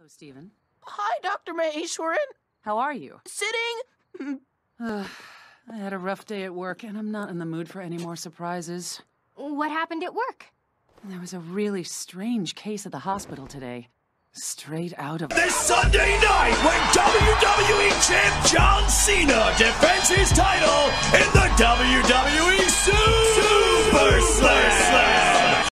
Stephen. Hi, Dr. Maheshwaran. How are you? Sitting. I had a rough day at work, and I'm not in the mood for any more surprises. What happened at work? There was a really strange case at the hospital today. Straight out of... This Sunday night, when WWE Champ John Cena defends his title in the WWE